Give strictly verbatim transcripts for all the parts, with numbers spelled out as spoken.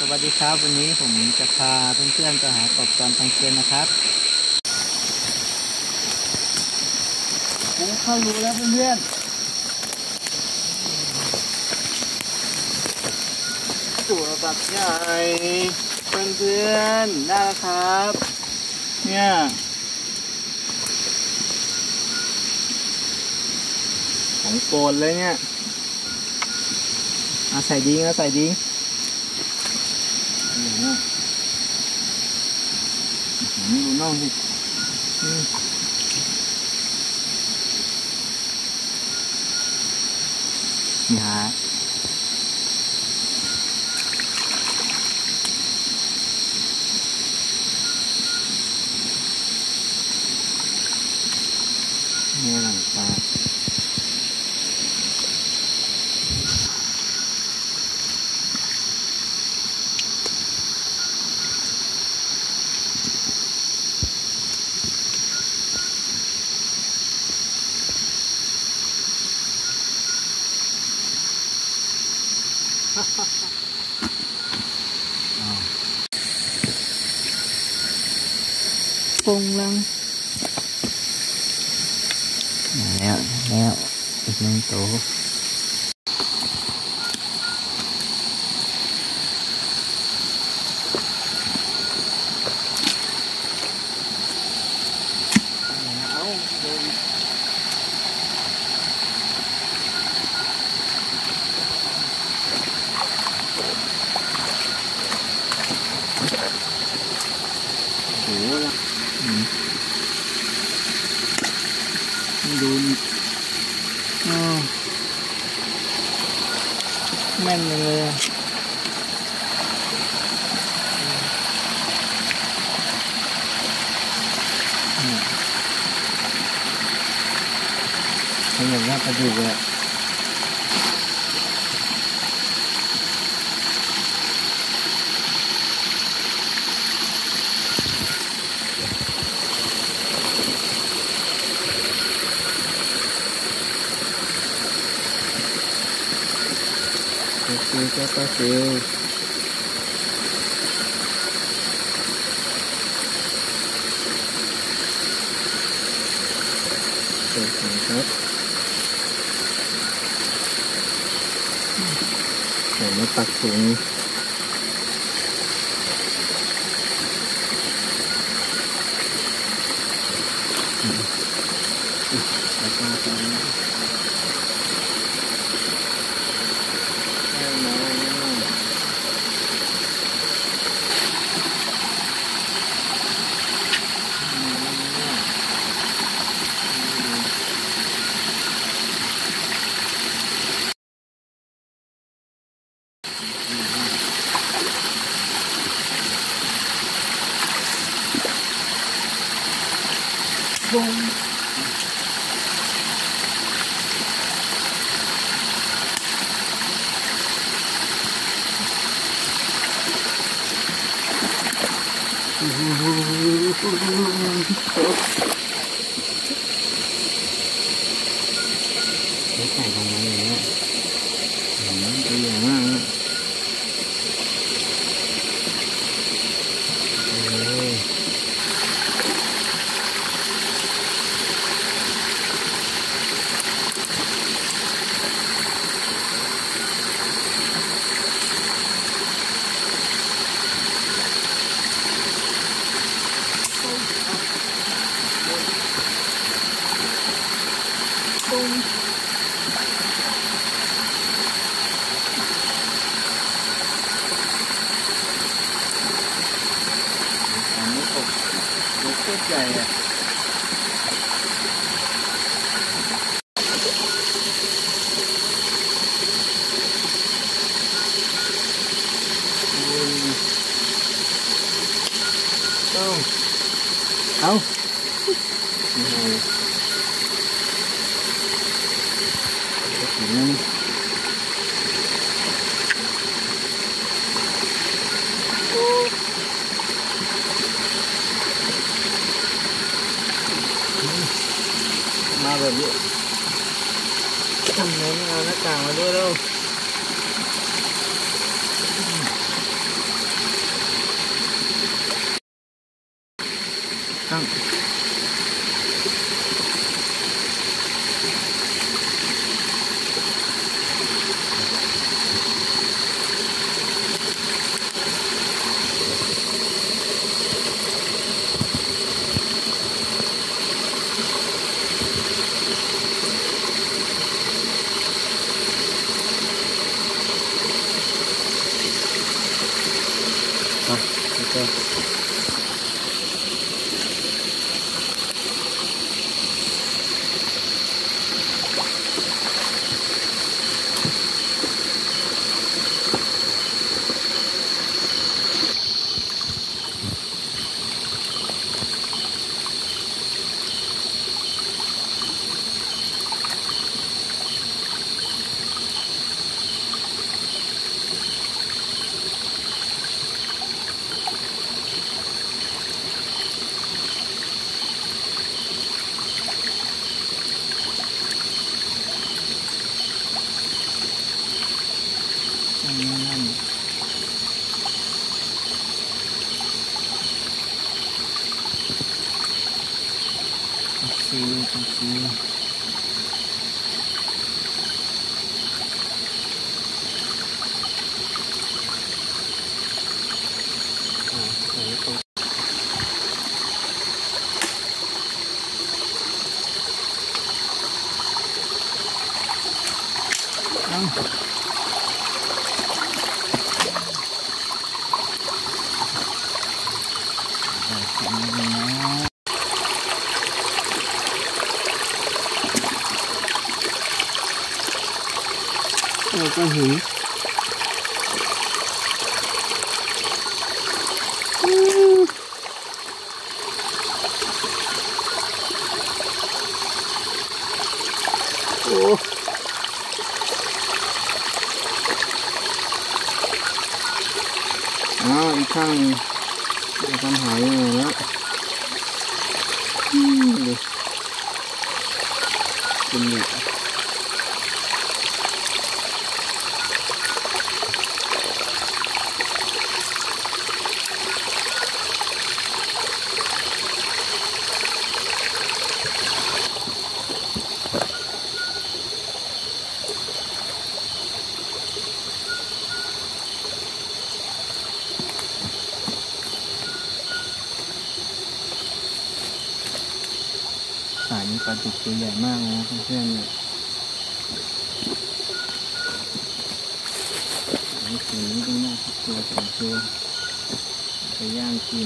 สวัสดีครับวันนี้ผมจะพาเพื่อนๆไปหากบตอนกลางคืนนะครับผมเข้ารู้แล้วเพื่อนๆตัวแบบใหญ่เพื่อนๆได้แล้วครับเนี่ยของโกนเลยเนี่ยอาใส่ดิ้งอาใส่ดิ้งดูน้องสินี่ฮะนี่หลังปลาปงลังแล้วแล้วอีกหนึ่งตัวดูอ๋อแม่นเลยเป็นอย่างนี้กระดูกเลยคือก็ก็คือเปิดถังครับใส่มาตักถุงแล้วก็ตอนนี้บงใส่ลงมาอย่างนี้ตัวใหญ่มากใหญ่อะเอาเอามาแบบนี้ทำไมไม่เอาหน้ากากมาด้วยแล้วข้างโอเคนั่นตักซีตักซีอ่าโอ้โหอ้าวเราก็หิวโอ้อ้าวอีกข้างจะทำหายยังไงแล้วดูกินอีกสายนี้ปลาดุกตัวใหญ่มากนะเพื่อนๆเนี่ยไอ้สีนี้ต้องน่าสักตัวสองตัวไปย่างกิน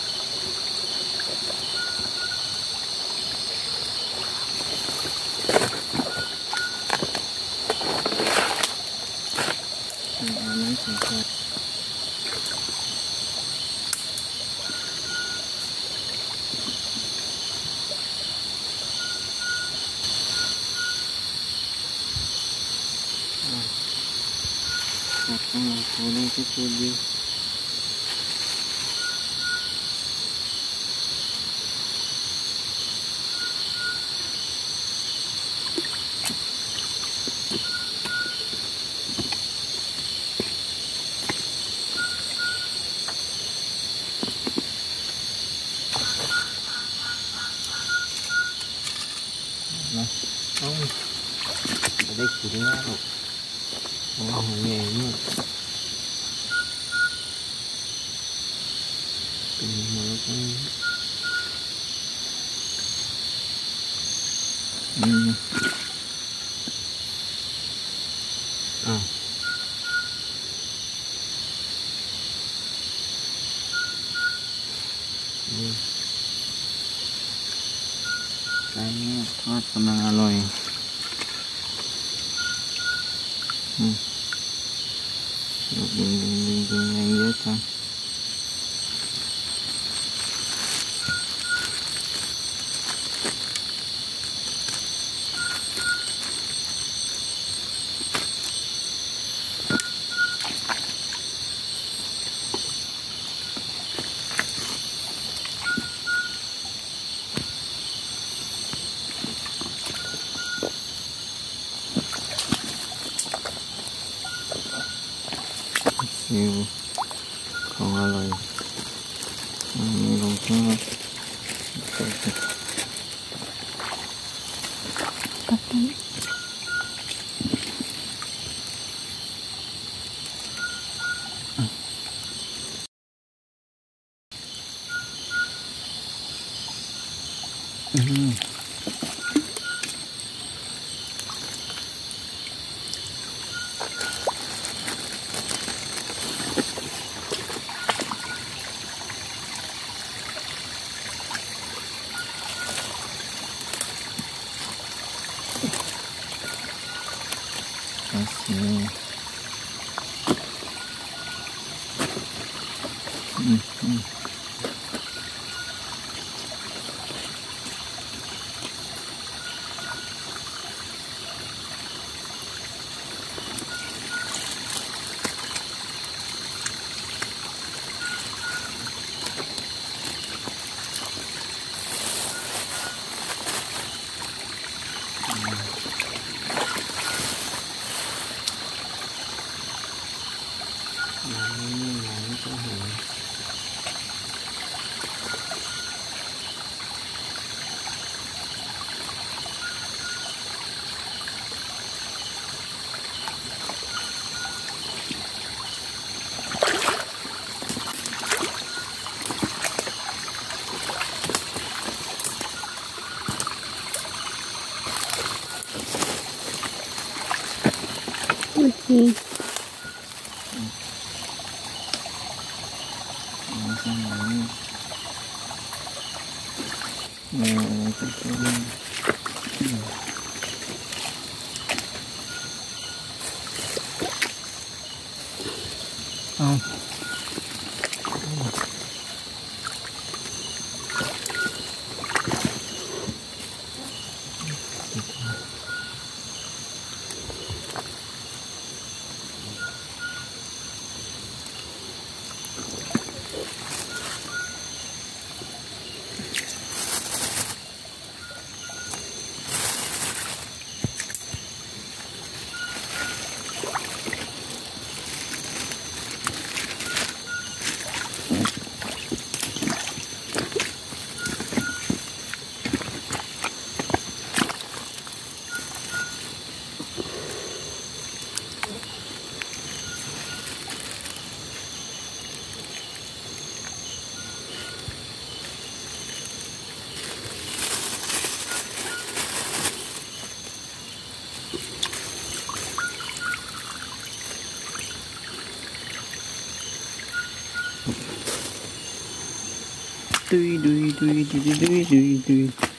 อันนั้นสวยตัดตั้งโคนนี้ก็คือดีนะเอาจะได้กินแล้วโอ้โหใหญ่มากเป็นหมดแล้วอืมอ่ะอืมไก่เนี่ยทอดกำลังอร่อยอืมดึงดึงดึงดึงยังเยอะจังซิวของอร่อยอันนี้ลงทอดอืมโอเคอืมอืมน้ำนี่น้ำก็เห็นโอเคน้ำข้างในโอ้ก็คือเอาดุยดุยดุยดุยดุยดุยดุย